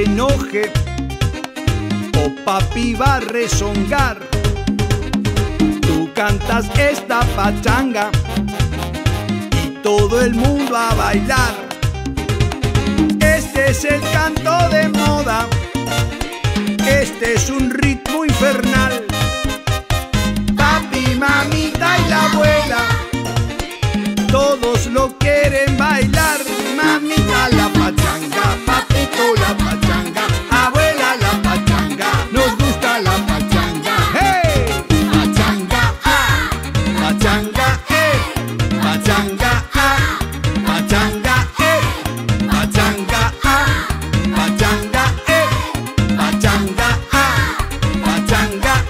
se enoje o papi va a rezongar. Tú cantas esta pachanga y todo el mundo a bailar. Este es el canto de moda, este es un ritmo infernal. Papi, mamita y la abuela, todos lo quieren bailar. Mamita la pachanga, papito la pachanga, abuela la pachanga, nos gusta la pachanga. ¡Hey! Pachanga, ah, pachanga, pachanga, ah, pachanga, pachanga, ah, pachanga, pachanga, ah, pachanga,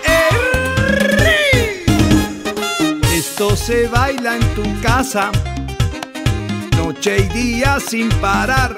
Esto se baila en tu casa, noche y día sin parar,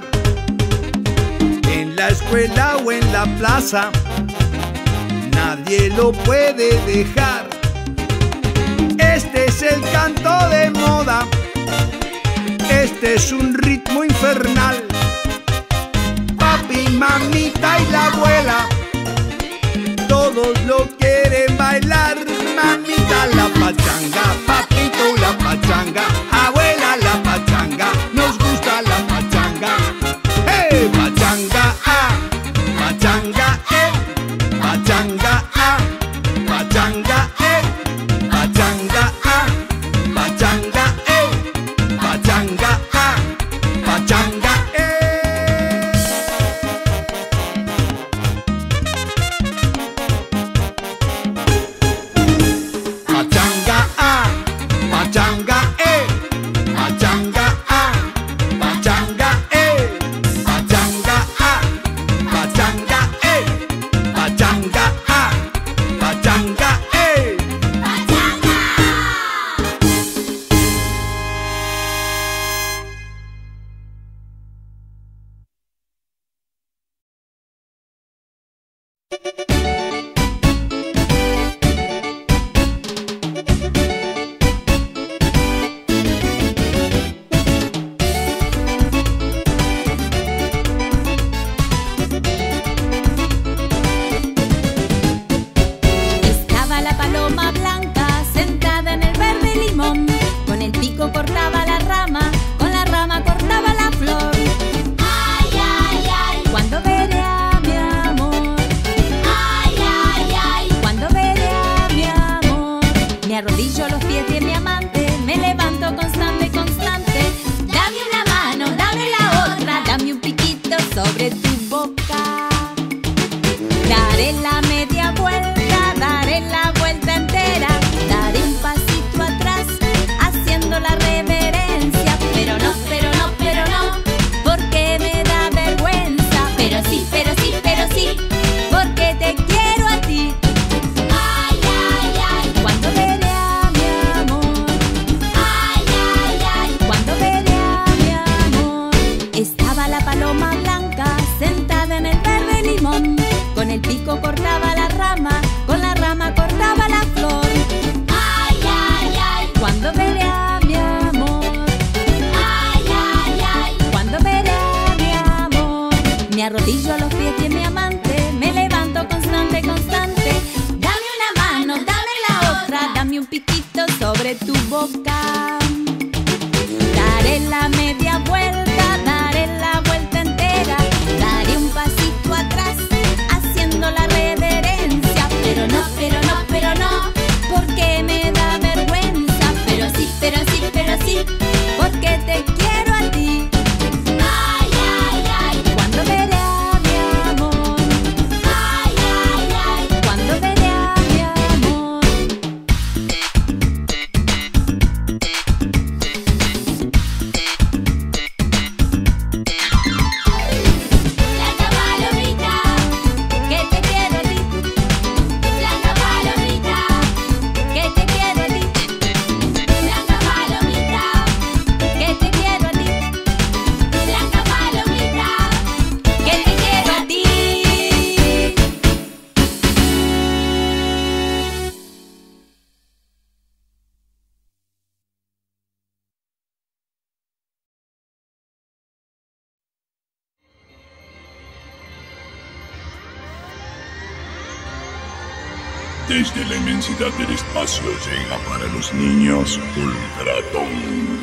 en la escuela o en la plaza, nadie lo puede dejar. Este es el canto de moda, este es un ritmo infernal. Papi, mamita y la abuela, todos lo quieren bailar. Mamita la pachanga, papito la pachanga, abuela la pachanga, nos gusta la pachanga. ¡Hey! Pachanga, ah, pachanga, pachanga, ah, pachanga, pachanga, ah, pachanga, pachanga, ah, pachanga, Pachanga, ah, pachanga, pachanga, ah, pachanga, pachanga, ah, pachanga, pachanga, ah, pachanga, Estaba la paloma blanca sentada en el verde limón, con el pico cortaba la rama, con la rama cortaba la flor. Ay, ay, ay, ¿cuándo veré a mi amor? Ay, ay, ay, ¿cuándo veré a mi amor? Me arrodillo a los pies de mi amante, me levanto constante, constante. Dame una mano, dame la otra, dame un piquito sobre tu boca. Daré la media vuelta, daré la vuelta entera, daré un pasito atrás, haciendo la reverencia. Pero no, pero no, pero no, porque me da vergüenza. Pero sí, pero sí, pero sí, porque te quiero a ti. Ay, ay, ay, ¿cuándo veré a mi amor? Ay, ay, ay, ¿cuándo veré a mi amor? Estaba la paloma blanca sentada en el verde limón, con el pico cortaba la rama, con la rama cortaba la flor. Ay, ay, ay, ¿cuándo veré a mi amor? Ay, ay, ay, ¿cuándo veré a mi amor? Me arrodillo a los pies de mi amante, me levanto constante, constante. Dame una mano, dame la otra, dame un piquito sobre tu boca. Daré la media vuelta, daré la vuelta entera, daré un pasito atrás, haciendo la reverencia. Pero no, pero no, pero no, porque me da vergüenza. Pero sí, pero sí, pero sí, porque te quiero a ti. Ay, ay, ay, ¿cuándo veré a mi Desde la inmensidad del espacio llega para los niños Ultratón.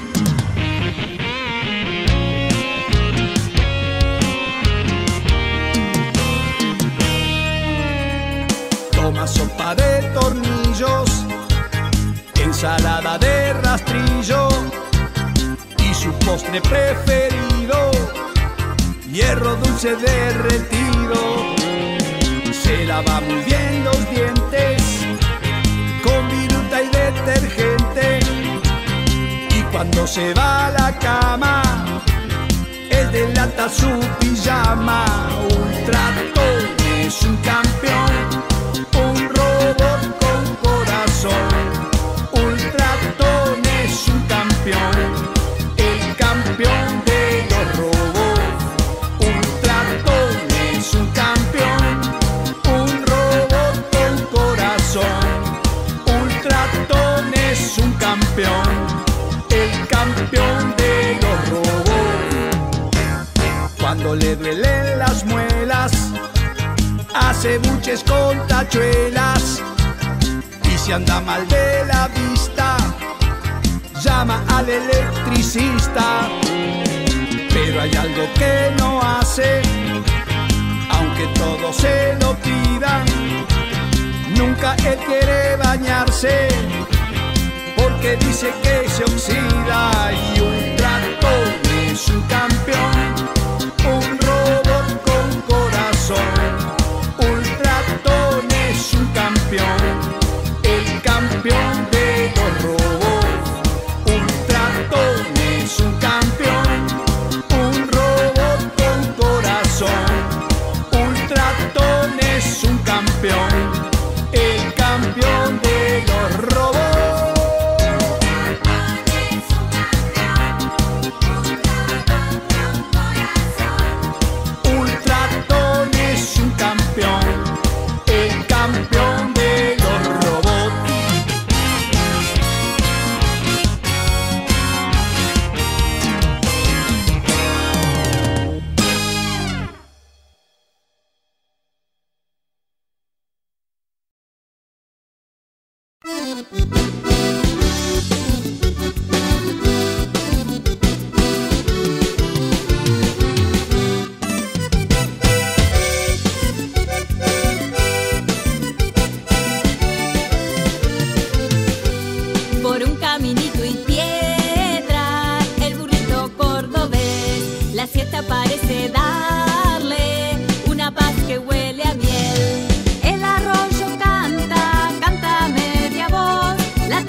Toma sopa de tornillos, ensalada de rastrillo y su postre preferido, hierro dulce derretido. Se lava muy bien los dientes con viruta y detergente, y cuando se va a la cama es de lata su pijama. Ultratón es un campeón, un robot con corazón. Ultratón es un campeón, el campeón de los robots. Ultratón es un campeón, un robot con corazón. Ultratón es un campeón, el campeón de los robots. Cuando le duelen las muelas, hace buches con tachuelas, y si anda mal de la vista, llama al electricista. Pero hay algo que no hace, aunque todos se lo pidan. Nunca él quiere bañarse, porque dice que se oxida. Y Ultratón es un campeón, un robot con corazón. Ultratón es un campeón, el campeón de los robots. Ultratón es un campeón, un robot con corazón. Ultratón es un campeón, el campeón de los robots. Ultratón es un campeón, el campeón de los robots. Por un caminito y piedra, el burrito cordobés, la siesta parece darle una paz que huele a miel. El arroyo canta, canta a media voz, la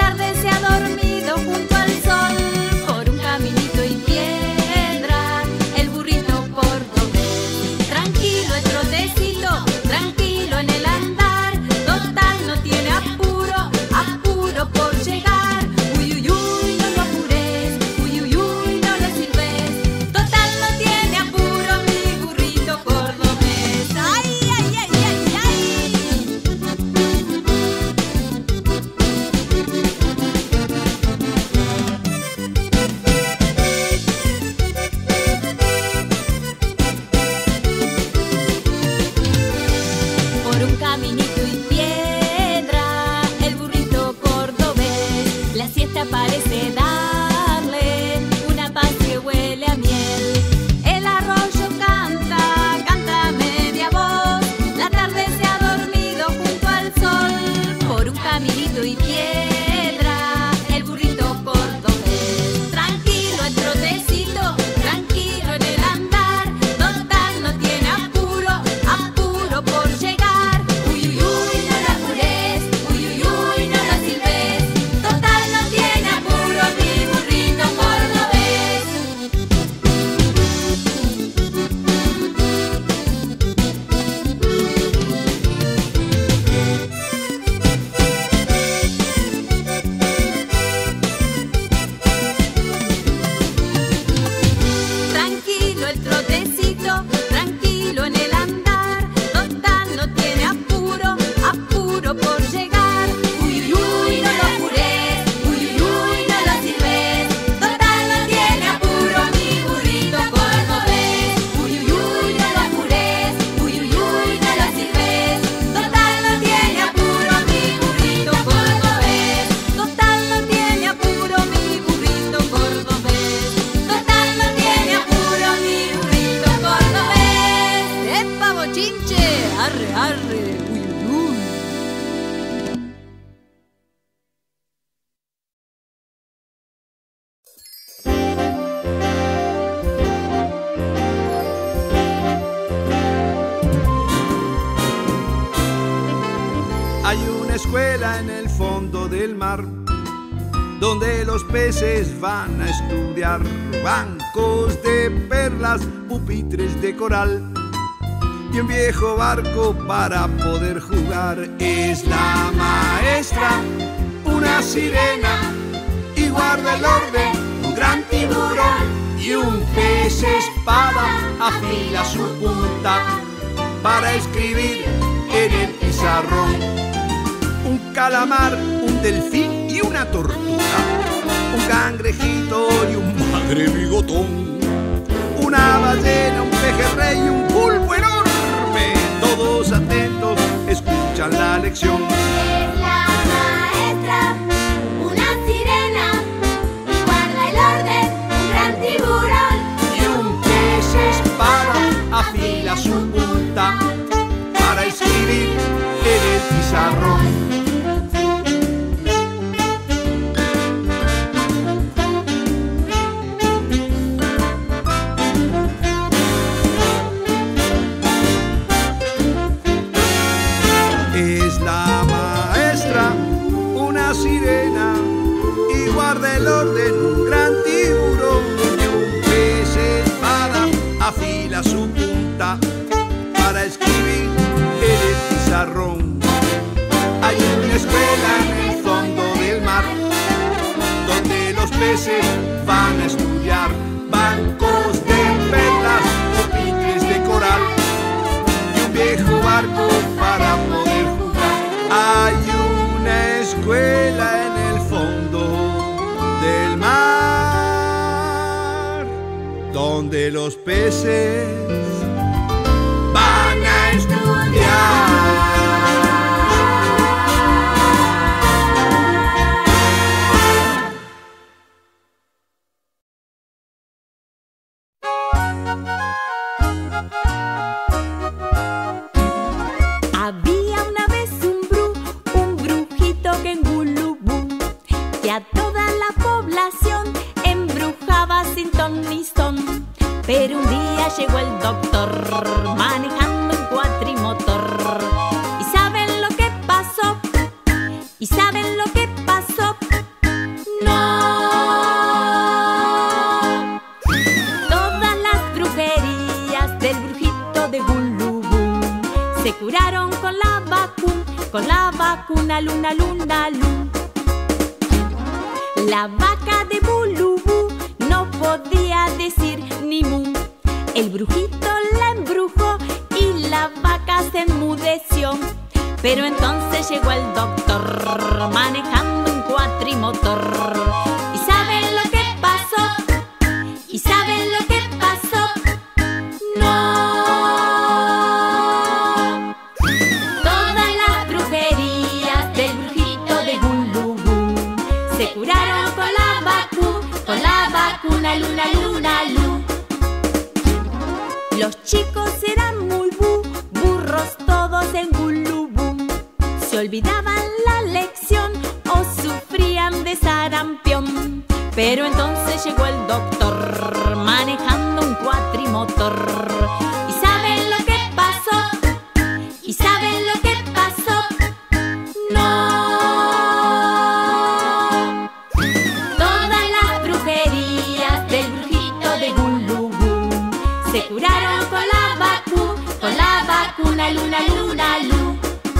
Hay una escuela en el fondo del mar donde los peces van a estudiar. Bancos de perlas, pupitres de coral y un viejo barco para poder jugar. Es la maestra, una sirena, y guarda el orden, un gran tiburón, y un pez espada afila su punta para escribir en el pizarrón. Un calamar, un delfín y una tortuga, un cangrejito y un madre bigotón, una ballena, un pejerrey y un pulpo enorme. Todos atentos escuchan la lección. Es la maestra, una sirena, y guarda el orden, un gran tiburón, Y un pez espada afila su punta para escribir en el pizarrón. Es la maestra, una sirena, y guarda el orden, un gran tiburón, y un pez espada afila su punta para escribir en el pizarrón. Hay una escuela en el fondo del mar donde los peces van a estudiar. Bancos de perlas, pupitres de coral y un viejo barco para poder jugar. Hay una escuela en el fondo del mar donde los peces van a estudiar. Había una vez un brujito que en Gulubú, que a toda la población embrujaba sin ton ni son. Pero un día llegó el doctor manejando un cuatrimotor. ¿Y saben lo que pasó? ¿Y saben lo que pasó? ¡No! Todas las brujerías del brujito de Gulubú se curaron con la vacuna Luna Luna Lu. La vaca de Bulubú no podía decir ni mu. El brujito la embrujó y la vaca se enmudeció. Pero entonces llegó el doctor manejando un cuatrimotor. ¿Y saben lo que pasó? ¿Y saben lo que pasó? ¡No! Todas las brujerías del brujito de Gulubú se curaron con la vacuna Luna Luna Lu. Los chicos eran muy burros todos en Gulubú. Se olvidaban la lección o sufrían de sarampión. Pero entonces llegó el doctor manejando un cuatrimotor. ¿Y saben lo que pasó? ¿Y saben lo que pasó? ¡No! Todas las brujerías del brujito de Gulubú se curaron con la vacuna Luna Luna Lu.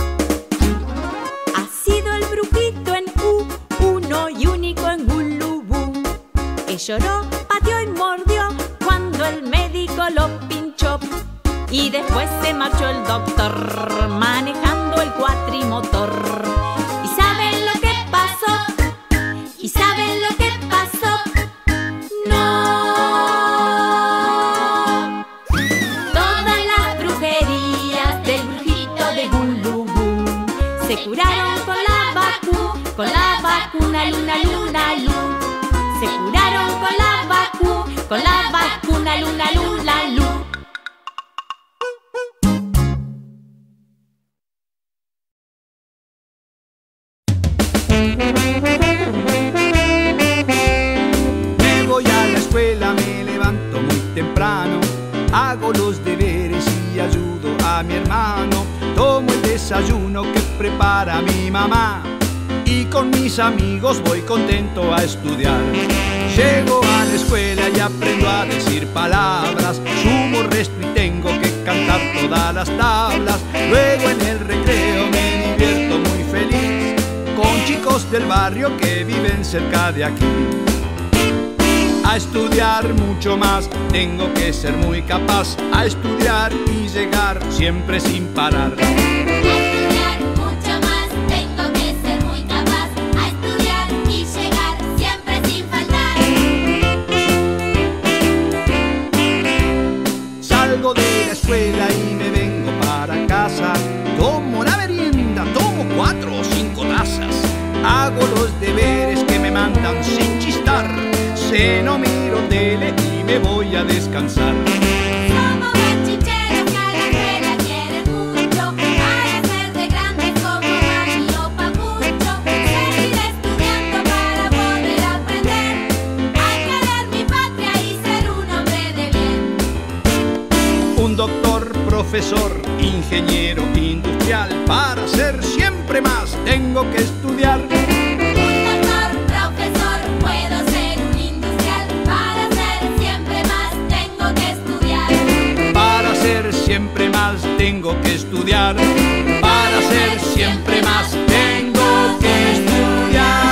Ha sido el brujito en uno y único en Gulubú, que lloró, pateó y mordió cuando el médico lo pinchó. Y después se marchó el doctor manejando el cuatrimotor. ¿Y saben lo que pasó? ¿Y saben lo que pasó? ¡No! Todas las brujerías del brujito de Gulubú se curaron con la vacuna Luna Luna Lu. Se curaron con la vacuna Luna Luna Lu. Me voy a la escuela, me levanto muy temprano, hago los deberes y ayudo a mi hermano. Tomo el desayuno que prepara mi mamá y con mis amigos voy contento a estudiar. Llego a la escuela y aprendo a decir palabras, sumo, resto y tengo que cantar todas las tablas. Luego en el recreo me divierto muy feliz con chicos del barrio que viven cerca de aquí. A estudiar mucho más, tengo que ser muy capaz, a estudiar y llegar siempre sin parar. A estudiar mucho más, tengo que ser muy capaz, a estudiar y llegar siempre sin faltar. Salgo de la escuela y me vengo para casa, tomo la merienda, tomo 4 o 5 tazas, hago los deberes que me mandan sin chistar, ceno, miro tele y me voy a descansar. Somos bochincheros que a la escuela quieren mucho, para ser de grandes como mami o papucho. Seguir estudiando para poder aprender a querer mi patria y ser un hombre de bien. Un doctor, profesor, ingeniero industrial, para ser siempre más tengo que estudiar. Siempre más tengo que estudiar. Para ser siempre más tengo que estudiar.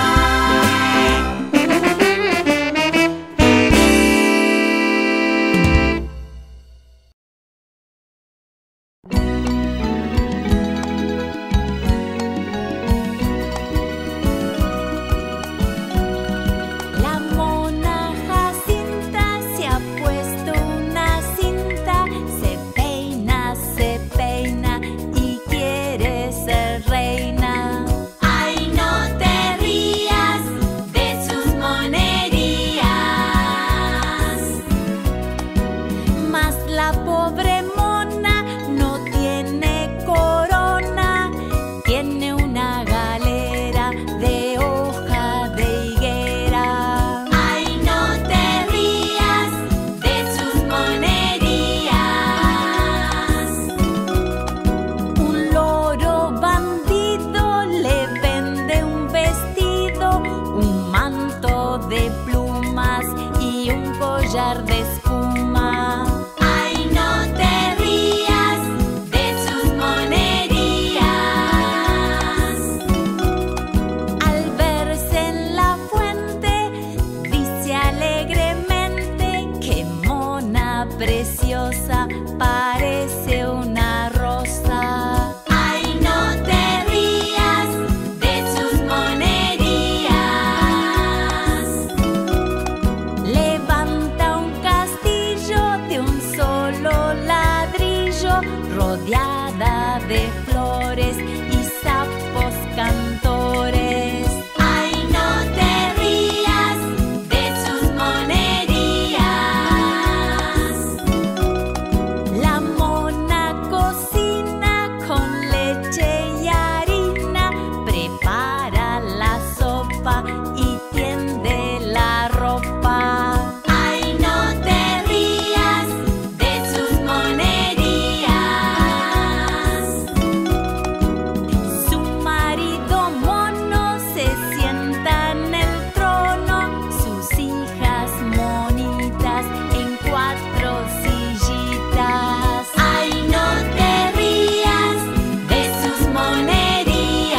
La mona Jacinta se ha puesto una cinta, se peina y quiere ser reina. Ay, no te rías de sus monerías. Mas la pobre mona no tiene corona, tiene una galera de hoja de higuera. Ay, no te rías de sus monerías. Un loro bandido le vende un vestido, un manto de plumas y un collar de espuma. Ay, no te rías de sus monerías. Al verse en la fuente, dice alegremente: qué mona preciosa, parece una rosa. Ay, no te rías de sus monerías. Levanta un castillo de un solo ladrillo, rodeada de flores y sapos cantores. Ay, no te rías de sus monerías. La mona cocina con leche y harina, prepara la sopa y tiende la ropa. Ay, no te rías de sus monerías. Su marido mono se sienta en el trono, sus hijas monitas en 4 sillitas. Ay, no te rías de sus monerías.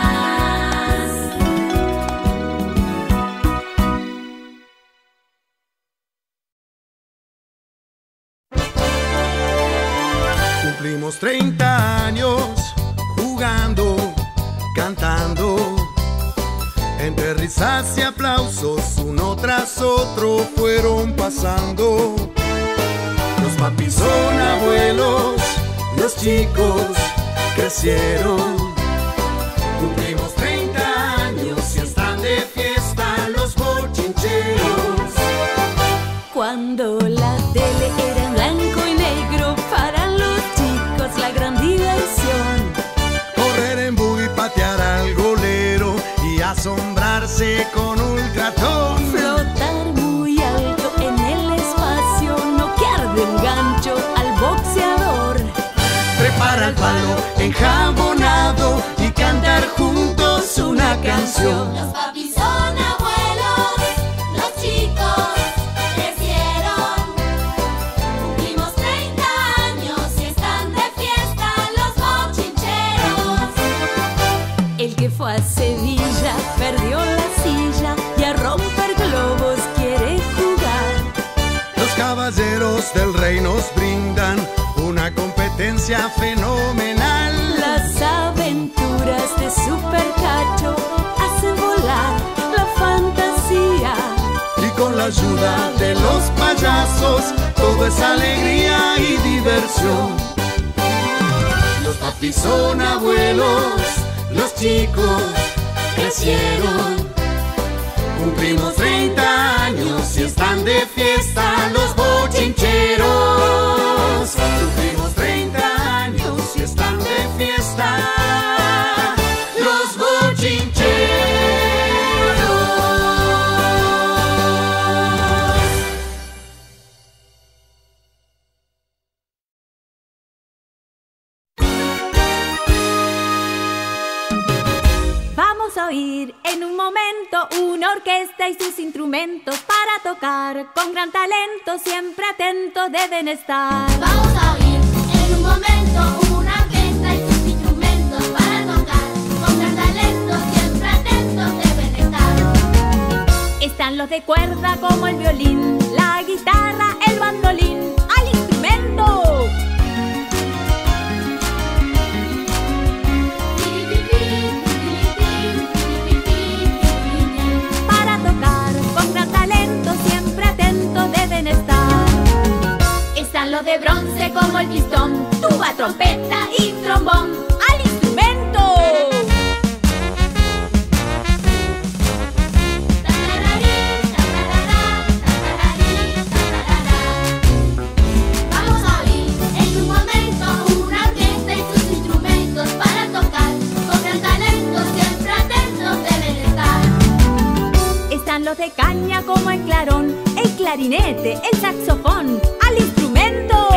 Cumplimos 30 años jugando, cantando, entre risas y aplausos uno tras otro fueron pasando. Los papis son abuelos, los chicos crecieron. Cumplimos 30 años y están de fiesta los bochincheros. Cuando la tele era en blanco y negro, para los chicos la gran diversión. Correr en buggy, patear al golero y asombrarse con Ultratón. Flotar muy alto en el espacio, noquear de un gancho al boxeador. Trepar al palo enjabonado que fue a Sevilla, perdió la silla y a romper globos quiere jugar. Los caballeros del rey nos brindan una competencia fenomenal. Las aventuras de Supercacho hacen volar la fantasía. Y con la ayuda de los payasos, todo es alegría y diversión. Los papis son abuelos, los chicos crecieron. Cumplimos 30 años y están de fiesta los bochincheros. Cumplimos 30 años y están de fiesta los bochincheros. Vamos a oír en un momento una orquesta y sus instrumentos para tocar. Con gran talento, siempre atentos deben estar. Vamos a oír en un momento una orquesta y sus instrumentos para tocar. Con gran talento, siempre atentos deben estar. Están los de cuerda como el violín, la guitarra, el bandolín, al instrumento. Para tocar con gran talento, siempre atentos deben estar. Están los de bronce como el pistón, tuba, trompeta y trombón, al instrumento. Vamos a oír en un momento una orquesta y sus instrumentos para tocar. Con gran talento, siempre atentos deben estar. Están los de caña como el clarón, el clarinete, el saxofón, al instrumento.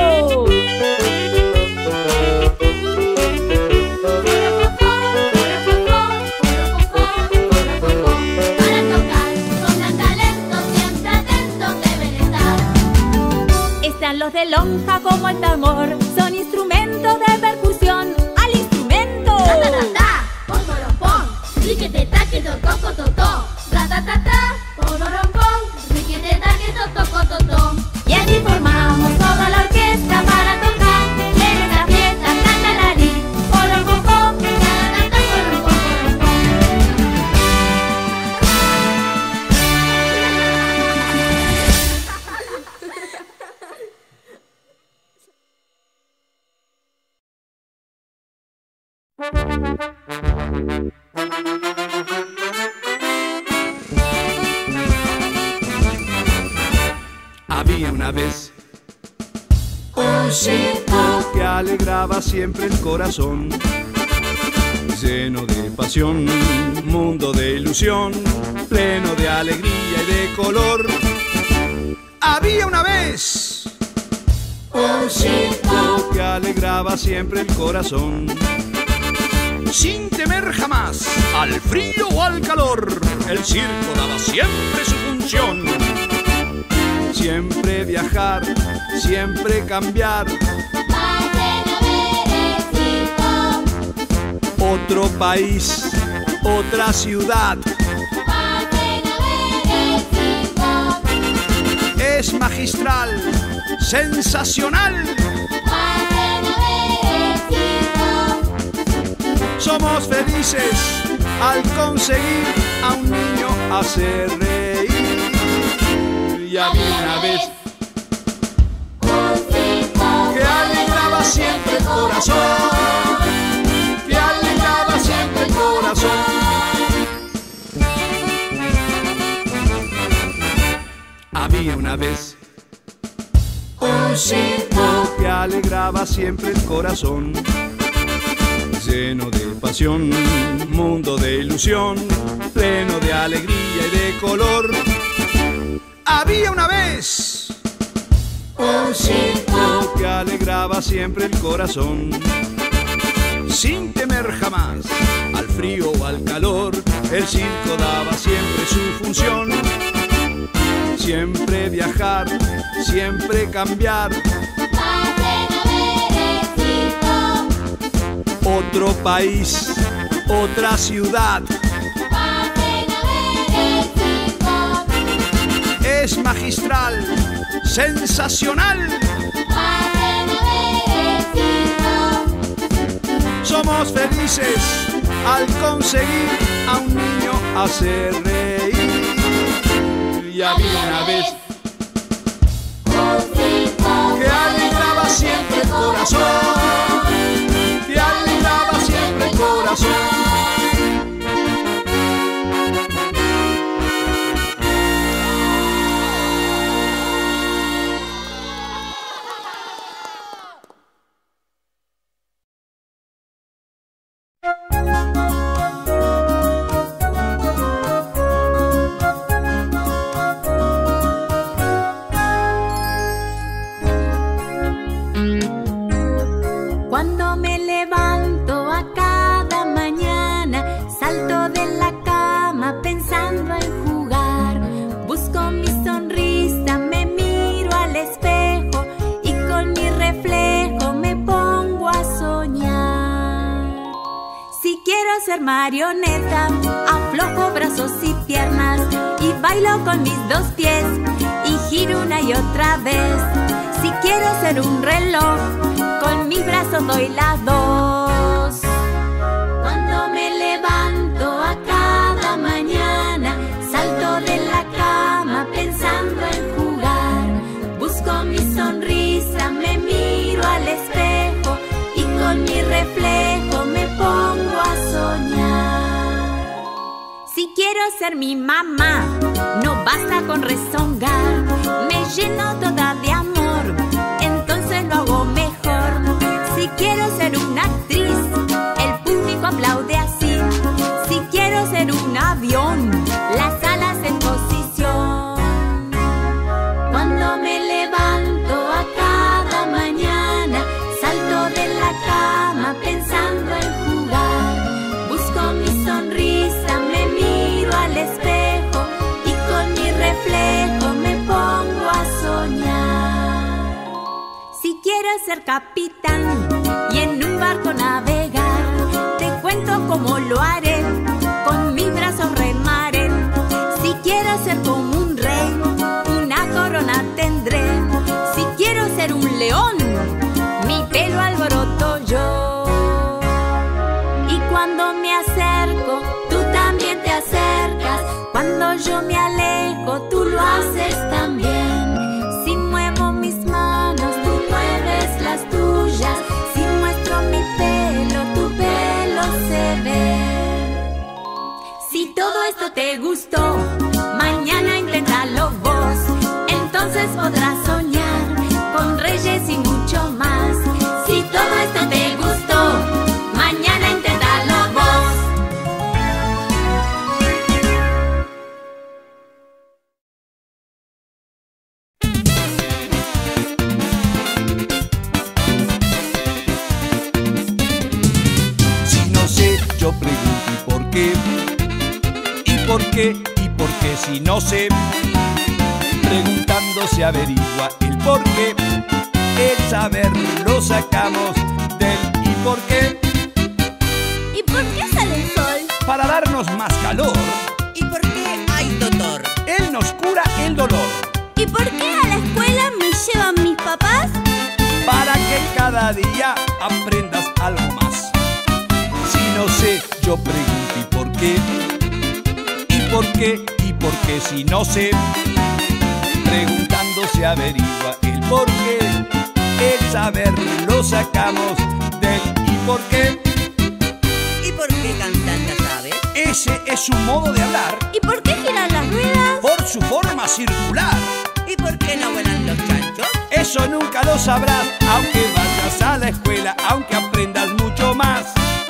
Para tocar con gran talento, siempre atentos deben estar. Están los de lonja como el tambor, son instrumentos de percusión, al instrumento. Ta ta ta ta, pon pon pon, riquete taque to toco to to. Ta ta ta ta, pon pon, riquete taque to toco to to. Y así formamos toda la orquesta para tocar en esta fiesta cantalarí. Polo pom pom, Ta ta ta, pon pon pon. Había una vez un circo que alegraba siempre el corazón, lleno de pasión, mundo de ilusión, pleno de alegría y de color. Había una vez un circo que alegraba siempre el corazón, sin temer jamás al frío o al calor. El circo daba siempre su función. Siempre viajar, siempre cambiar. Pasen a ver el circo. Otro país, otra ciudad. Pasen a ver el circo. Es magistral, sensacional. Pasen a ver el circo. Somos felices al conseguir a un niño hacer reír. Y había una vez un circo que alegraba siempre el corazón, que alegraba siempre el corazón. Había una vez un circo que alegraba siempre el corazón, lleno de pasión, mundo de ilusión, pleno de alegría y de color. Había una vez un circo que alegraba siempre el corazón, sin temer jamás al frío o al calor. El circo daba siempre su función. Siempre viajar, siempre cambiar. Pasen a ver el circo. Otro país, otra ciudad. Pasen a ver el circo. Es magistral, sensacional. Pasen a ver el circo. Somos felices al conseguir a un niño hacer reír. Y había una vez Un circo que alegraba siempre el corazón, que alegraba siempre el corazón. Cuando me levanto a cada mañana, salto de la cama pensando en jugar. Busco mi sonrisa, me miro al espejo y con mi reflejo me pongo a soñar. Si quiero ser marioneta, aflojo brazos y piernas y bailo con mis dos pies y giro una y otra vez. Si quiero ser un reloj, con mis brazos doy las dos. Cuando me levanto a cada mañana, salto de la cama pensando en jugar. Busco mi sonrisa, me miro al espejo y con mi reflejo me pongo a soñar. Si quiero ser mi mamá, no basta con rezongar. Me lleno toda de amor, entonces lo hago mejor. Si quiero ser una actriz, el público aplaude así. Si quiero ser un avión, las alas en posición. Cuando me levanto a cada mañana, salto de la cama pensando en jugar. Busco mi sonrisa, me miro al espejo y con mi reflejo me pongo a soñar. Si quiero ser capitán y en un barco navegar, te cuento cómo lo haré, con mis brazos remaré. Si quiero ser como un rey, una corona tendré. Si quiero ser un león, mi pelo alboroto yo. Y cuando me acerco, tú también te acercas. Cuando yo me alejo, tú lo haces también. Si muevo mis manos, tú mueves las tuyas. Si muestro mi pelo, tu pelo se ve. Si todo esto te gustó, mañana inténtalo vos. Entonces podrás soñar con reyes y mucho más. Si todo esto te gustó, mañana inténtalo vos. Si no sé, yo pregunto ¿y por qué? ¿Y por qué? ¿Y por qué si no sé? Preguntando se averigua el por qué. El saber lo sacamos del ¿y por qué? ¿Y por qué sale el sol? Para darnos más calor. ¿Y por qué hay dolor? Él nos cura el dolor. ¿Y por qué a la escuela me llevan mis papás? Para que cada día aprendas algo más. Si no sé, yo pregunto ¿y por qué? ¿Y por qué? ¿Y por qué si no sé? Preguntando se averigua el por qué. El saber lo sacamos del ¿y por qué? ¿Y por qué cantan las aves? Ese es su modo de hablar, ¿Y por qué giran las ruedas? por su forma circular. ¿Y por qué no vuelan los chanchos? Eso nunca lo sabrás, aunque vayas a la escuela, aunque aprendas mucho más.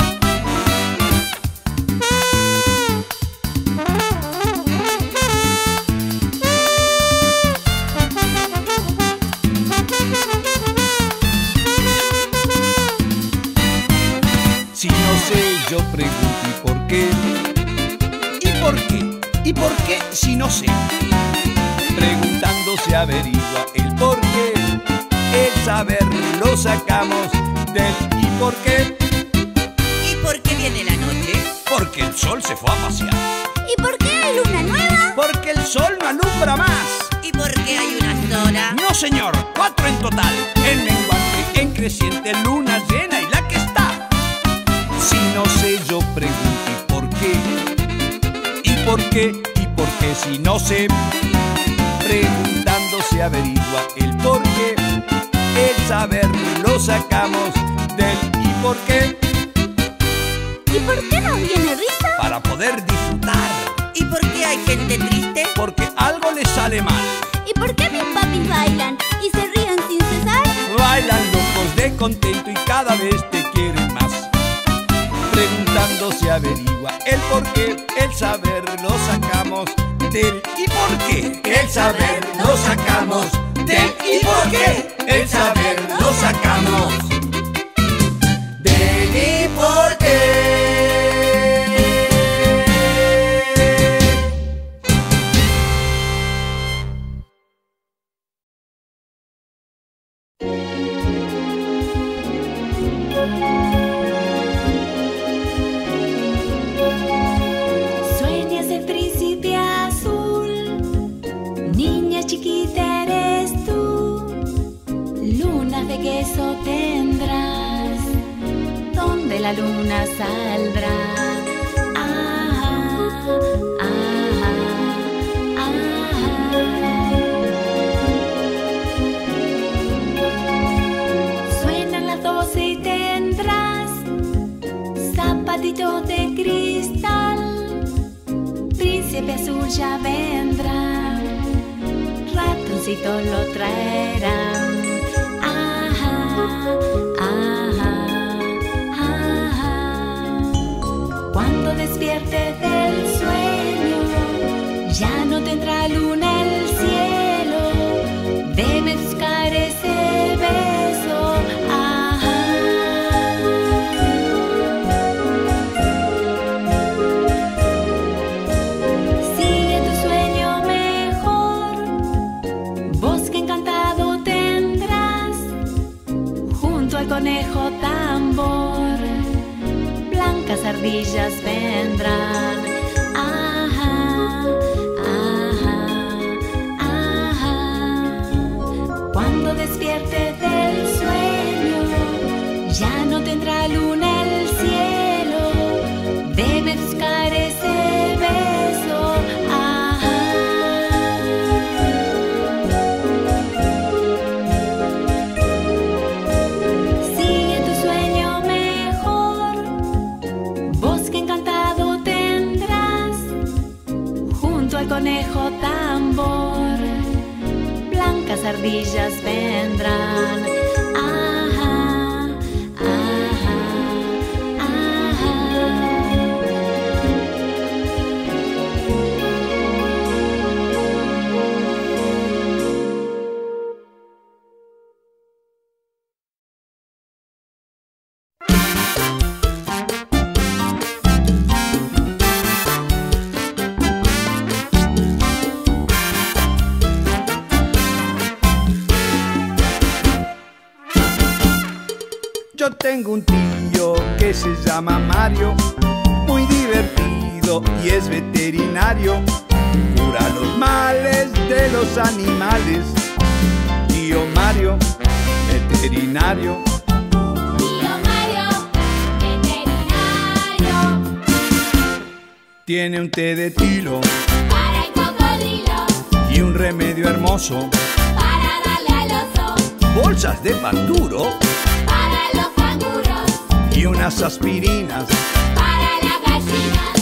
Si no sé, yo pregunto ¿y por qué? ¿Y por qué? ¿Y por qué si no sé? Preguntando se averigua el por qué. El saber lo sacamos del ¿y por qué? ¿Y por qué viene la noche? Porque el sol se fue a pasear. ¿Y por qué hay luna nueva? Porque el sol no alumbra más. ¿Y por qué hay una sola? No, señor, 4 en total. En menguante, en creciente, luna llena y la que está. Si no sé, yo pregunto ¿y por qué? ¿Y por qué? ¿Y por qué? Si no sé, preguntando se averigua el por qué. El saber lo sacamos del ¿y por qué? ¿Y por qué nos viene risa? Para poder disfrutar. ¿Y por qué hay gente triste? Porque algo les sale mal. ¿Y por qué mis papis bailan y se ríen sin cesar? Bailan locos de contento y cada vez te quieren más. Preguntando se averigua el por qué. El saber lo sacamos del ¿y por qué? El saber lo sacamos del ¿y por qué? El saber lo sacamos del ¿y por qué? Sueñas el príncipe azul, niña chiquita eres tú, luna de queso tendrás, donde la luna saldrá. Ah, ah, ah, ah. Suenan las 12 y tendrás zapatitos de cristal, príncipe azul ya vendrá, ratoncito lo traerán. Ajá, ajá, ajá. Cuando despiertes del sueño, ya no tendrá luna el cielo, debe buscar ese beso. Ajá. Sigue tu sueño mejor, bosque encantado tendrás, junto al conejo tambor, blancas ardillas vendrán. Ajá, ajá, ajá. Cuando despiertes del sueño, ya no tendrá luna el cielo, debe buscar ese beso. Ajá. Sigue tu sueño mejor, bosque encantado tendrás, junto al conejo tambor, blancas ardillas vendrán. Ajá, ajá, ajá. Yo tengo un tío que se llama Mario, muy divertido y es veterinario. Cura los males de los animales. Tío Mario, veterinario. Tío Mario, veterinario, Tiene un té de tilo para el cocodrilo, y un remedio hermoso. para darle al oso, Bolsas de pan duro para los canguros, y unas aspirinas. para las gallinas.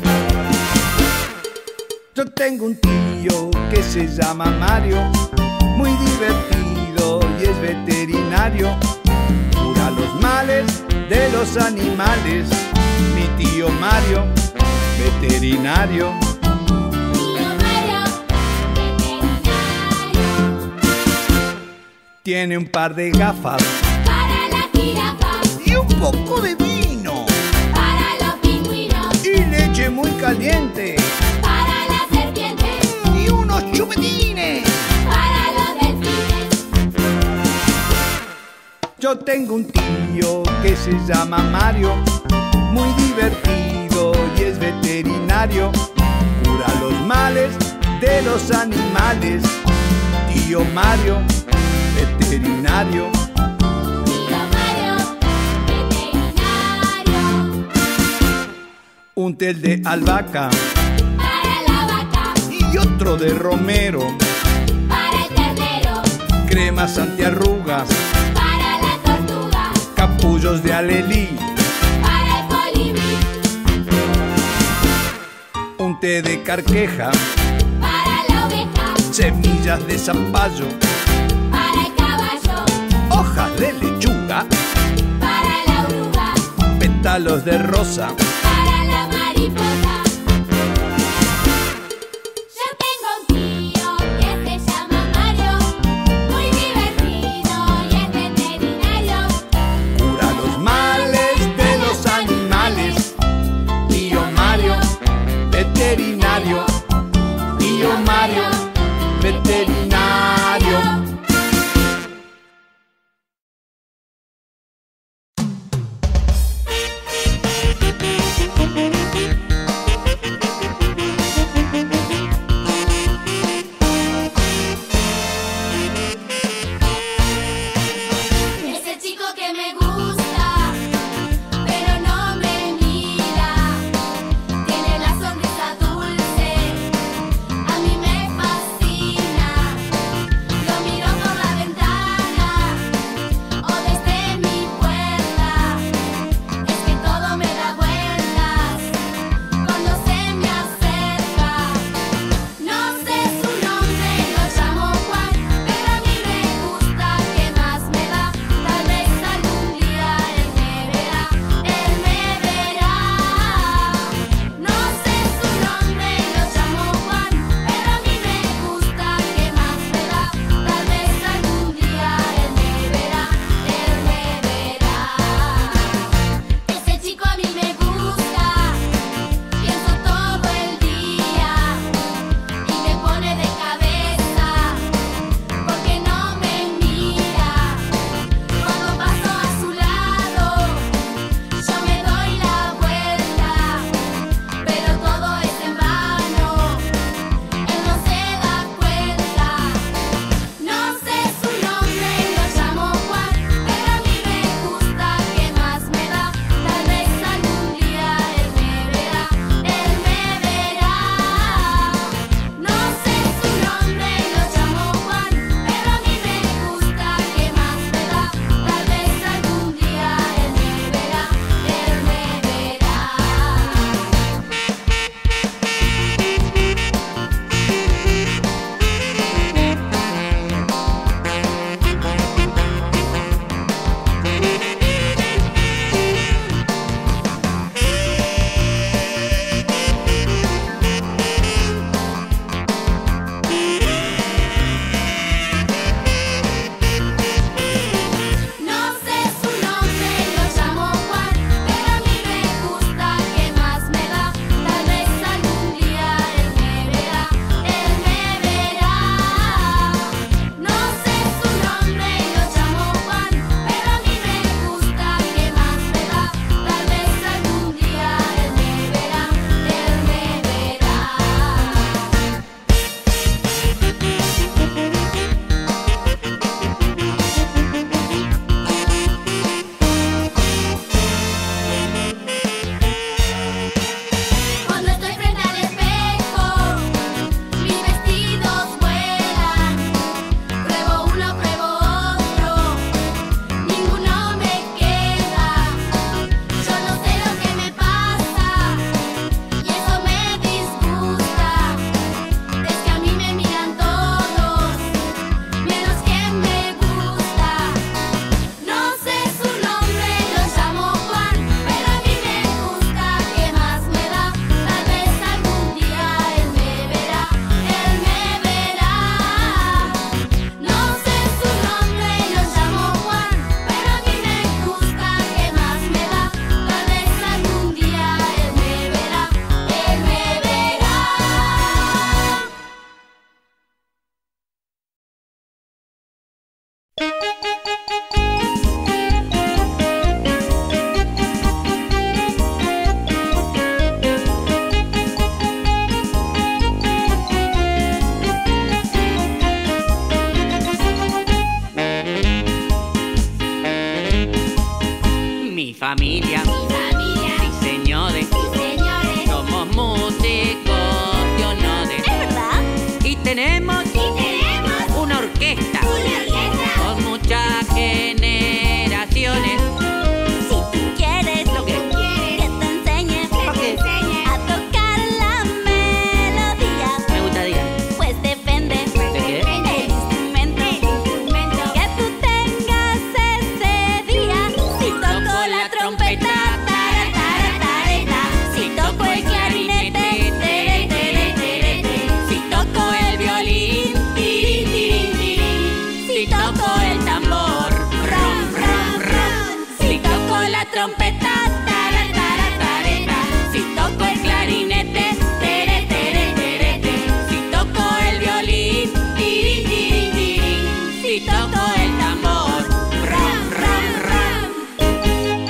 Yo tengo un tío que se llama Mario, muy divertido y es veterinario. Cura los males de los animales. Mi tío Mario, veterinario. Tío Mario, veterinario, Tiene un par de gafas para las jirafas, y un poco de vino para los pingüinos, y leche muy caliente para las serpientes, y unos chupetines. para los delfines. Yo tengo un tío que se llama Mario, muy divertido y es veterinario, cura los males de los animales. Tío Mario, veterinario. Tío Mario, veterinario. Un tel de albahaca Para la vaca, y otro de romero. para el ternero, Cremas antiarrugas, para la tortuga, capullos de alelí. para el colibrí, Un té de carqueja, para la oveja, semillas de zapallo, para el caballo, hojas de lechuga, para la oruga, pétalos de rosa. para la mariposa. Yo tengo un tío que se llama Mario, muy divertido y es veterinario. Cura los males de los animales. Tío Mario, veterinario. Tío Mario, veterinario. familia, sí señores, somos músicos de honores. ¿Es verdad? Y tenemos una orquesta con muchas generaciones. Si tú quieres Lo que que te enseñe a tocar la melodía, me gustaría. pues depende ¿De qué? el instrumento que tú tengas ese día. Si toco la trompeta, tara, tara, tareta. Si toco el clarinete, tere, tere, tere, tere. Si toco el violín, tirín, tirín, tirín. Si toco el tambor, rom, rom, rom. Si toco la trompeta, tara, tara, tareta. Si toco el clarinete, tere, tere, tere, tere. Si toco el violín, tirín, tirín, tirín. Si toco el tambor, rom, rom, rom.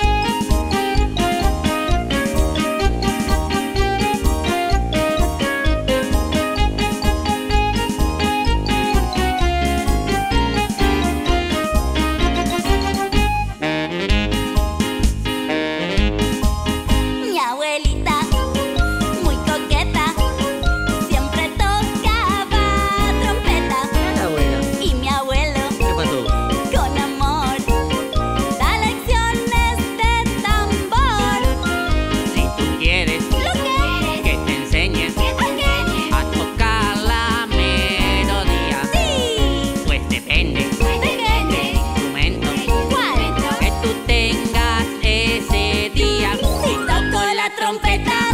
Mi abuelita, muy coqueta, siempre tocaba trompeta. Abuela, Y mi abuelo, ¿qué pasó? con amor, da lecciones de tambor. Si tú quieres Lo que que te enseñe a tocar la melodía, sí, pues depende del instrumento ¿cuál? que tú tengas ese día. Si toco la trompeta,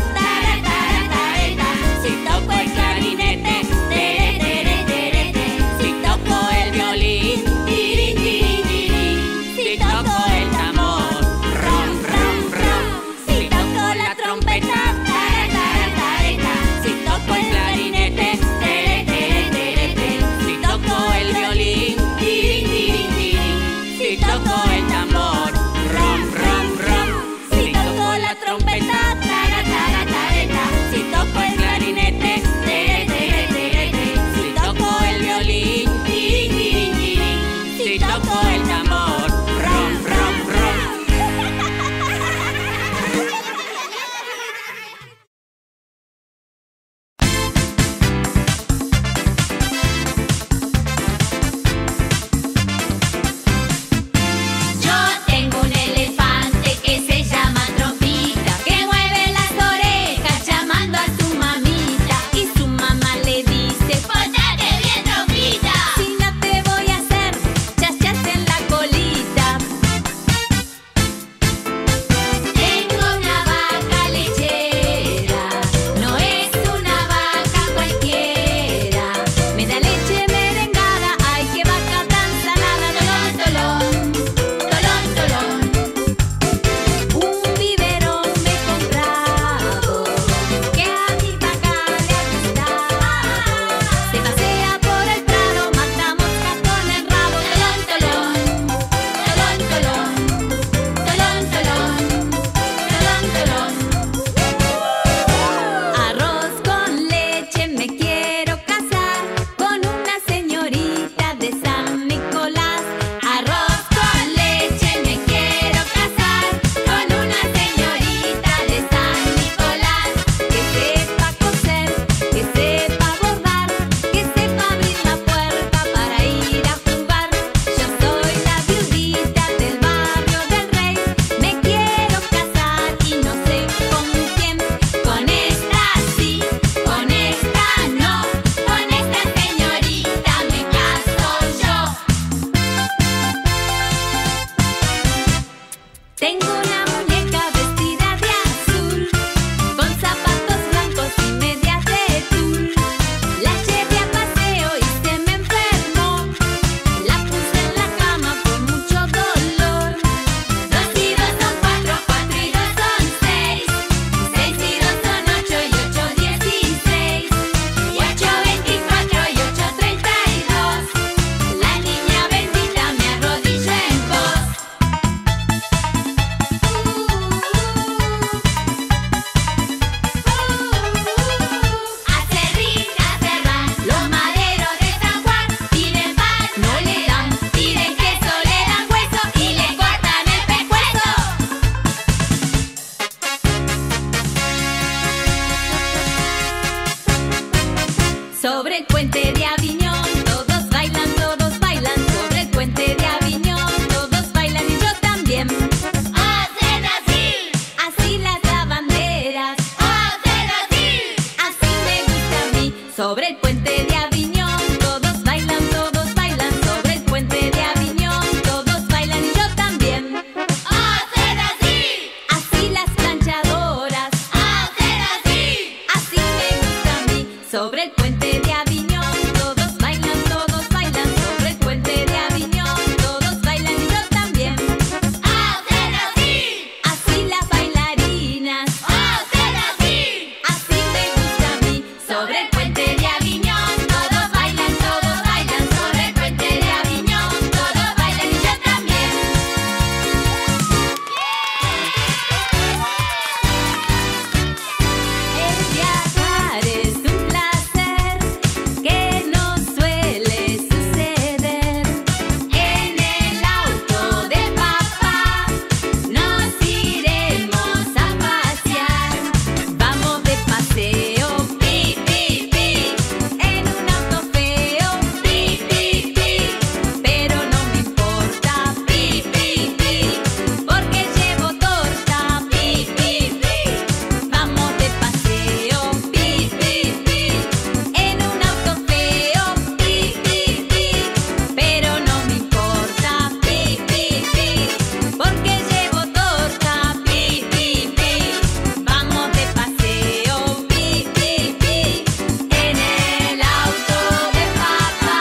Sobre el puente de Aviñón, todos bailan, sobre el puente de Aviñón, todos bailan y yo también. Hacen así, Así las lavanderas, hacen así. así me gusta a mí. Sobre el puente de Aviñón, todos bailan, sobre el puente de Aviñón, todos bailan y yo también. Hacen así, Así las planchadoras, hacen así. así me gusta a mí. Sobre el puente de Aviñón, todos bailan, sobre el puente de Aviñón, todos bailan y yo también. Hacen así, Así las bailarinas, hacen así. así me gusta a mí. Sobre el puente de Aviñón, todos bailan, sobre el puente de Aviñón, todos bailan y yo también. El viajar es un placer que no suele suceder. En el auto de papá nos iremos a pasear. Vamos de paseo, pi, pi, pi, en un auto feo, pi, pi, pi, pero no me importa, pi, pi, pi, porque llevo torta, pi, pi, pi. Vamos de paseo, pi, pi, pi, en un auto feo, pi, pi, pi, pero no me importa, pi, pi, pi, porque llevo torta, pi, pi, pi. Vamos de paseo, pi, pi, pi, en el auto de papá.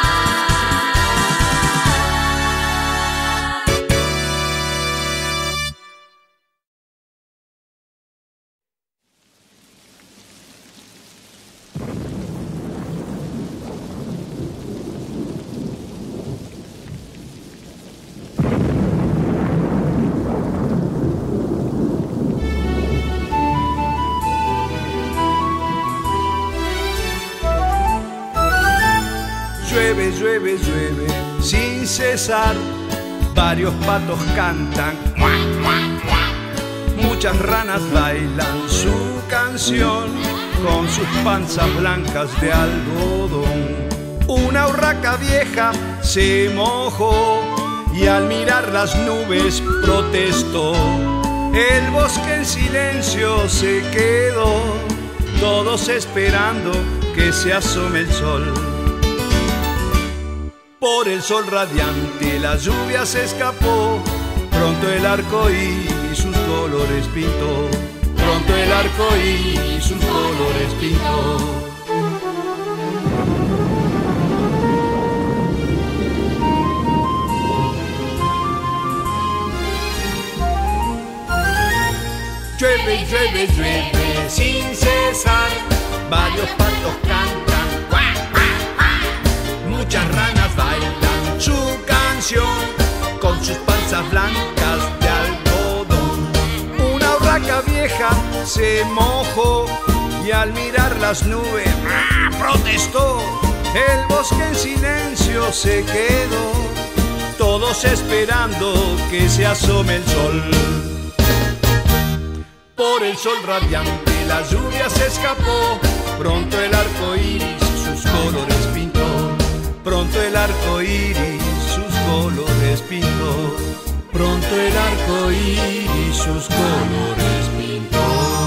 Llueve, llueve, llueve, sin cesar. Varios patos cantan, cuac, cuac, cuac. Muchas ranas bailan su canción con sus panzas blancas de algodón. Una urraca vieja se mojó y al mirar las nubes protestó. El bosque en silencio se quedó, todos esperando que se asome el sol. Por el sol radiante la lluvia se escapó, pronto el arco iris sus colores pintó, pronto el arco iris sus colores pintó. Llueve, llueve, llueve sin cesar, varios patos cantan, cuac, cuac, cuac. Muchas ranas bailan su canción con sus panzas blancas de algodón. Una urraca vieja se mojó y al mirar las nubes protestó. El bosque en silencio se quedó, todos esperando que se asome el sol. Por el sol radiante la lluvia se escapó, pronto el arco iris sus colores pintó, pronto el arco iris sus colores pintó, pronto el arco iris sus colores pintó.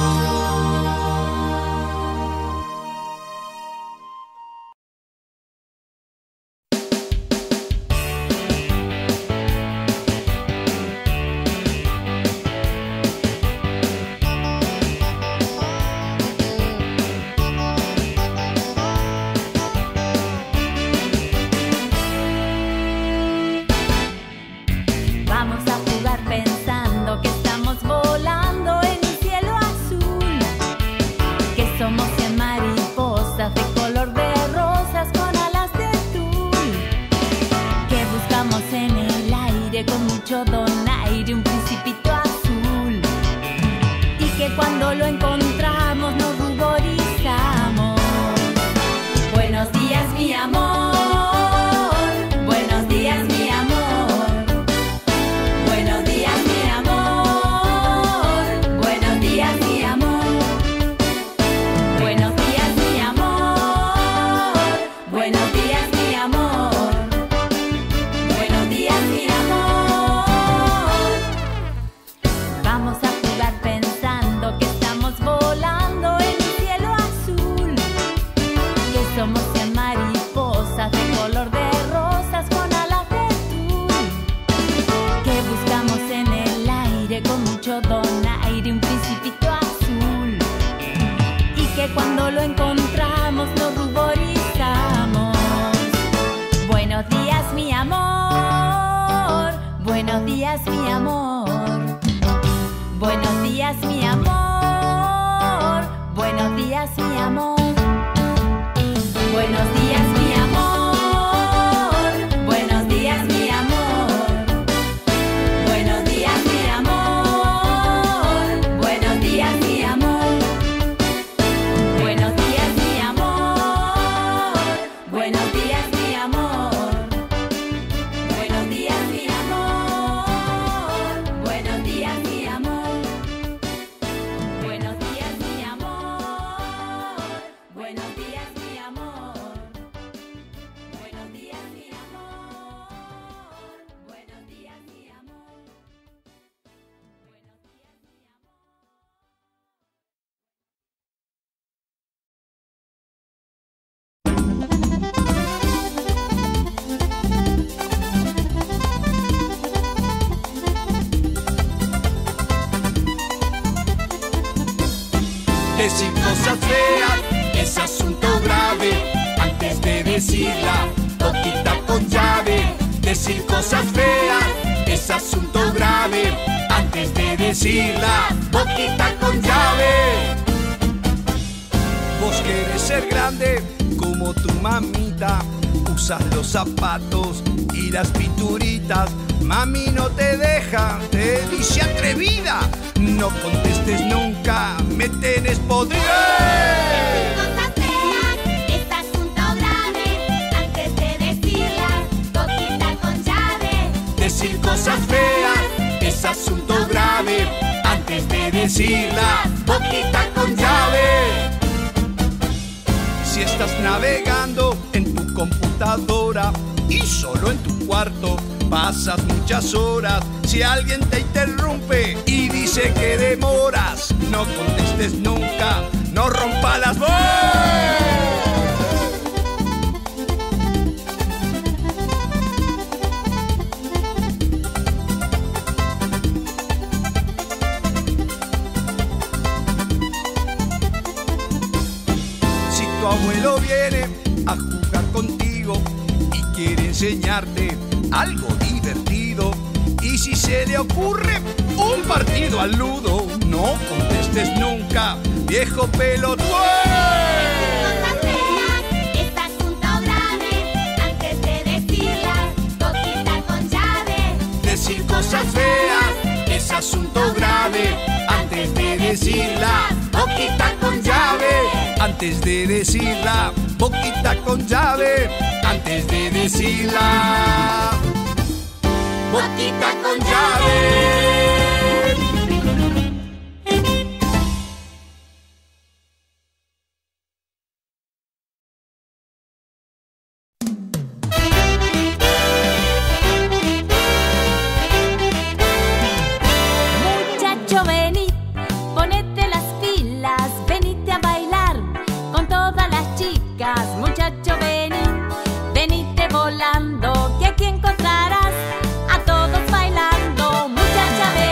Vamos a jugar pensando que estamos volando en un cielo azul, que somos 100 mariposas de color de rosas con alas de tul, que buscamos en el aire con mucho donaire un principito azul, y que cuando lo encontramos nos ruborizamos. Buenos días, mi amor. Buenos días, mi amor. Buenos días, mi amor. Buenos días, mi amor. Buenos días, mi amor. días, mi amor. Buenos días, mi amor. Buenos días, mi amor. Buenos días, mi amor. Buenos días, mi amor. Buenos días, mi amor. Buenos días, mi amor. Buenos días, mi amor. Buenos días, mi amor. Buenos días, mi amor. Buenos días, mi amor. Buenos días, mi amor. Buenos días, mi amor. Buenos días, mi Decir cosas feas es asunto grave. Antes de decirla, boquita con llave. Decir cosas feas es asunto grave. Antes de decirla, boquita con llave. Vos querés ser grande como tu mamita. Usas los zapatos y las pinturitas. Mami no te deja, te dice atrevida. No contestes nunca, me tenés podrida. Cosas feas es asunto grave. Antes de decirlas, boquita con llave. Decir cosas feas es asunto grave. Antes de decirlas, boquita con llave. Si estás navegando en tu computadora y solo en tu cuarto pasas muchas horas, si alguien te interrumpe y dice que demoras, no contestes nunca, no rompa las bolas. Si tu abuelo viene a jugar contigo y quiere enseñarte algo divertido, y si se le ocurre un partido al ludo, no contestes nunca, viejo pelotudo. Cosas feas es asunto grave. Antes de decirlas, boquita con llave. Decir cosas feas es asunto grave. Antes de decirla, boquita con llave. Antes de decirla, boquita con llave. Antes de decirla, boquita con llave. Muchacho, vení, ponete las pilas, venite a bailar con todas las chicas. Muchacho, vení, venite volando, que aquí encontrarás a todos bailando. Muchacha, vení.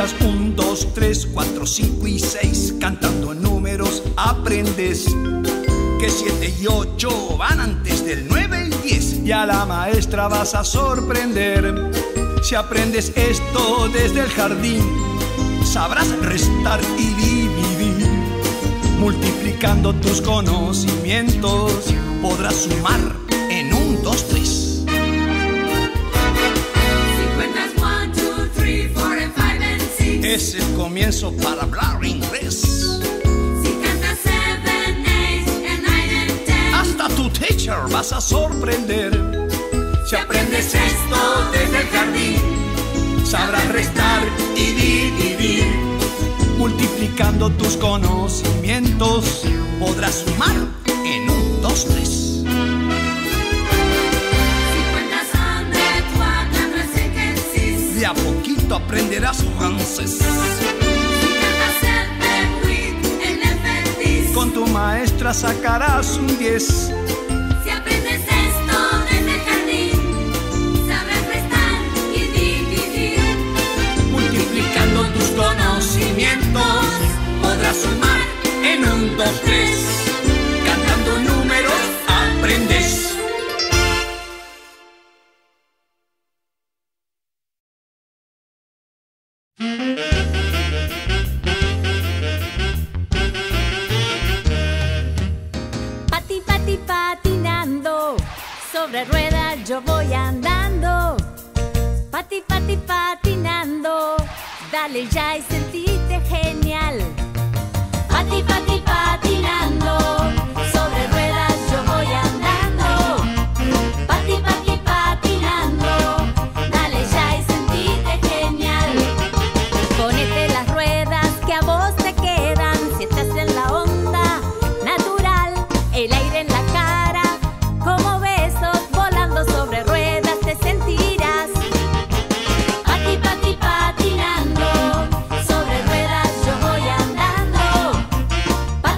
cuentas 1, 2, 3, 4, 5 y 6. Cantando números aprendes que 7 y 8 van antes del 9 y 10. Y a la maestra vas a sorprender. Si aprendes esto desde el jardín, sabrás restar y dividir. Multiplicando tus conocimientos, podrás sumar en 1, 2, 3. Si cuentas 1, 2, 3, 4 and 5 and 6. Es el comienzo para hablar inglés. Si cantas 7, 8 and 9 and 10. Hasta tu teacher vas a sorprender. Si aprendes esto desde el jardín, sabrás restar y dividir. Multiplicando tus conocimientos, podrás sumar en 1, 2, 3. Si cuentas 100, 406. De a poquito aprenderás francés. Si cantas 7, 8 and 11. Con tu maestra sacarás un 10. Si aprendes esto desde el jardín, sabrás restar y dividir. Multiplicando tus conocimientos, podrás sumar en 1, 2, 3. Cantando números aprendes. Pati, pati, patinando, sobre ruedas yo voy andando. Pati, pati, patinando, dale ya y sentite genial. Pati, pati, patinando, sobre ruedas yo voy andando. Pati, pati, patinando, dale ya y sentite genial. Ponete las ruedas que a vos te quedan, si estás en la onda natural, el aire en la cara, como besos volando sobre ruedas te sentirás. Pati, pati, patinando, sobre ruedas yo voy andando.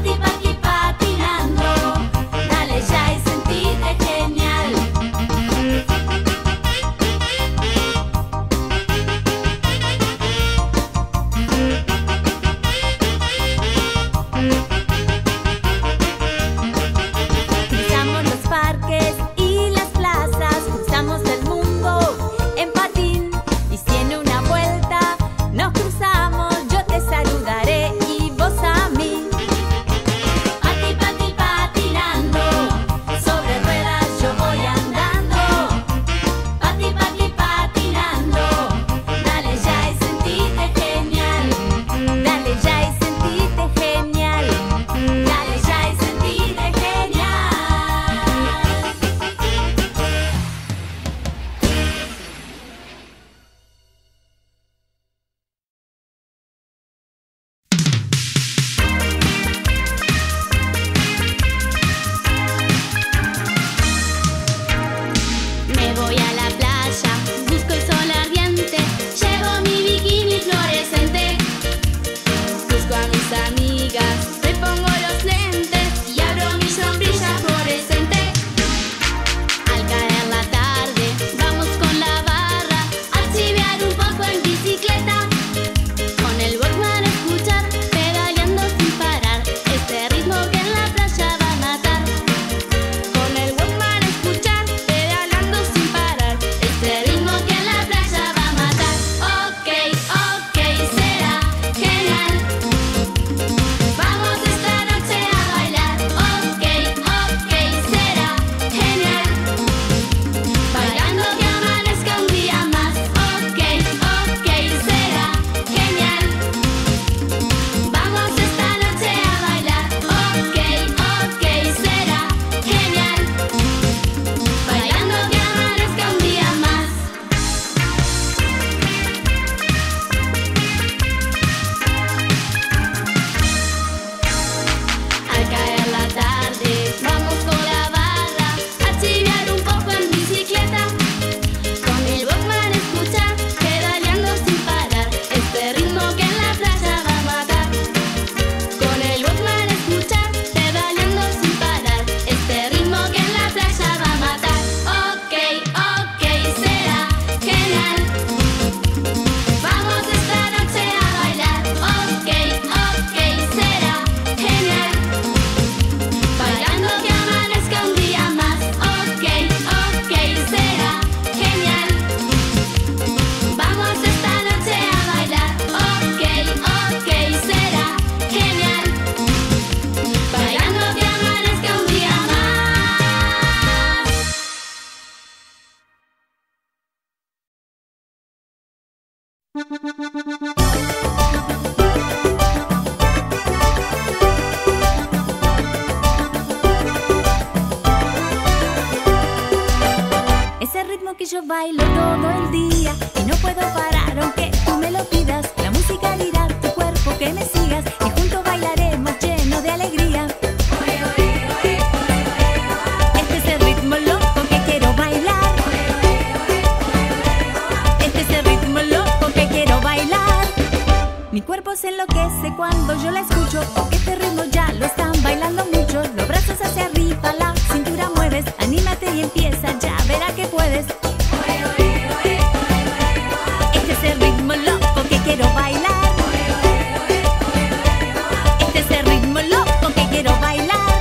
Ese ritmo que yo bailo todo el día y no puedo parar aunque tú me lo pidas. La música dirá a tu cuerpo que me sigas y juntos bailaremos llenos de alegría. Este es el ritmo loco que quiero bailar. Este es el ritmo loco que quiero bailar. Mi cuerpo se enloquece cuando yo la escucho, porque este ritmo ya lo están bailando muchos. Los brazos hacia arriba, la cintura mueves, anímate y empieza, ya verá que puedes. Este es el ritmo loco que quiero bailar. Este es el ritmo loco que quiero bailar.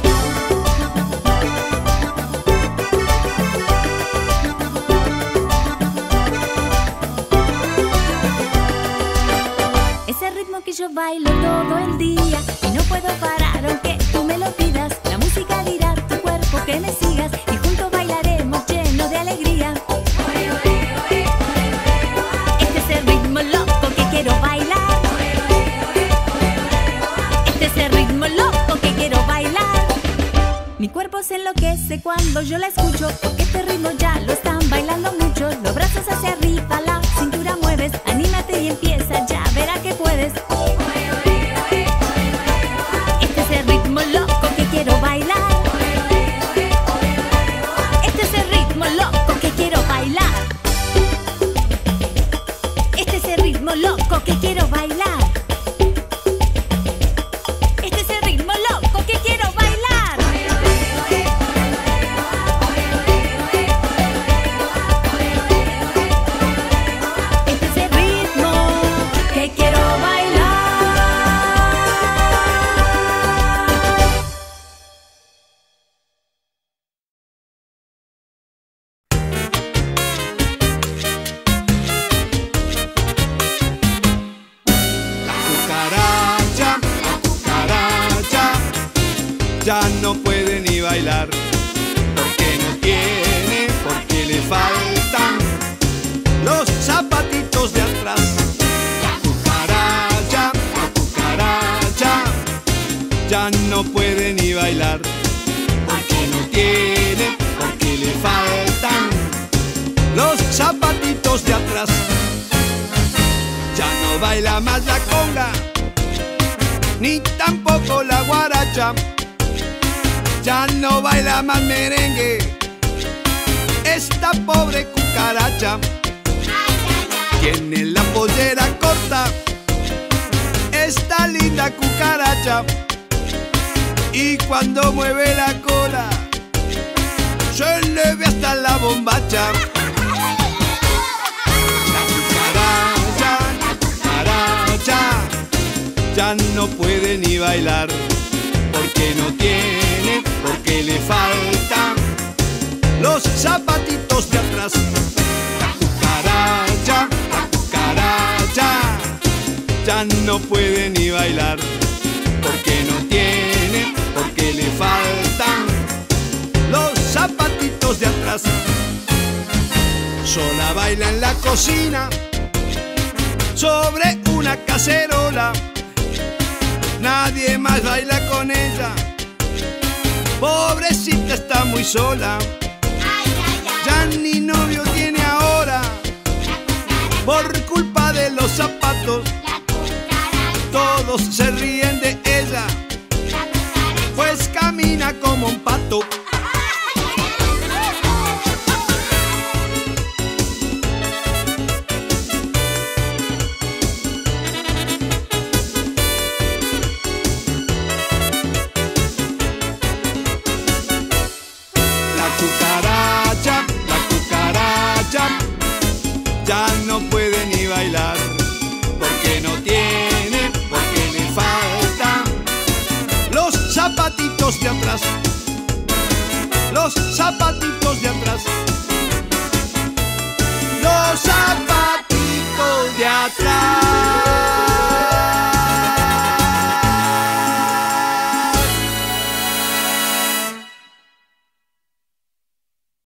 Ese ritmo que yo bailo todo el día y no puedo parar aunque tú me lo pidas. La música dirá a tu cuerpo que me sigas y juntos bailaremos llenos de alegría. Este es el ritmo loco que quiero bailar. Este es el ritmo loco que quiero bailar. Mi cuerpo se enloquece cuando yo la escucho, porque este ritmo ya lo están bailando muchos. Los brazos hacia arriba, la cintura mueves, anímate y empieza, ya verá que puedes. Este es el ritmo loco que quiero bailar. Este es el ritmo loco que quiero bailar. Este es el ritmo loco que quiero bailar. Este es el ritmo loco que quiero bailar. Este es el ritmo que quiero bailar. Ya no puede ni bailar, porque no tiene, porque le faltan los zapatitos de atrás. La cucaracha, ya no puede ni bailar, porque no tiene, porque le faltan los zapatitos de atrás. Ya no baila más la conga, ni tampoco la guaracha. Ya no baila más merengue esta pobre cucaracha. Tiene la pollera corta esta linda cucaracha, y cuando mueve la cola se le ve hasta la bombacha. La cucaracha ya no puede ni bailar, porque no tiene, porque le faltan los zapatitos de atrás. La cucaracha ya no puede ni bailar, porque no tiene, porque le faltan los zapatitos de atrás. Sola baila en la cocina, sobre una cacerola. Nadie más baila con ella, pobrecita está muy sola. Ya ni novio tiene ahora, por culpa de los zapatos. Todos se ríen de ella, pues camina como un pato. La cucaracha ya no puede ni bailar, porque no tiene, porque le faltan los zapatitos de atrás. Los zapatitos de atrás.